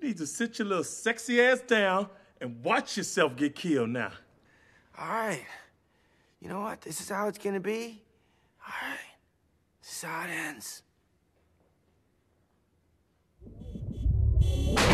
need to sit your little sexy ass down and watch yourself get killed now. All right. You know what? This is how it's gonna be. All right. This is how it ends.